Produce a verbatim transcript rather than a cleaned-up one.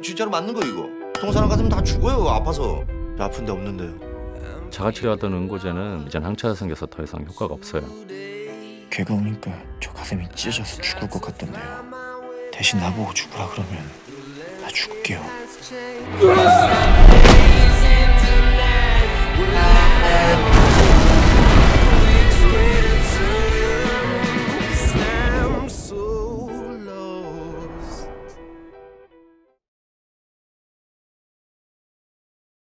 진짜로 맞는 거 이거. 동사람 같으면 다 죽어요. 아파서. 아픈 데 없는데요. 자가치료하던 응고제는 이젠 항체가 생겨서 더 이상 효과가 없어요. 걔가 오니까 저 가슴이 찢어져서 죽을 것 같던데요. 대신 나보고 죽으라 그러면 나 죽을게요.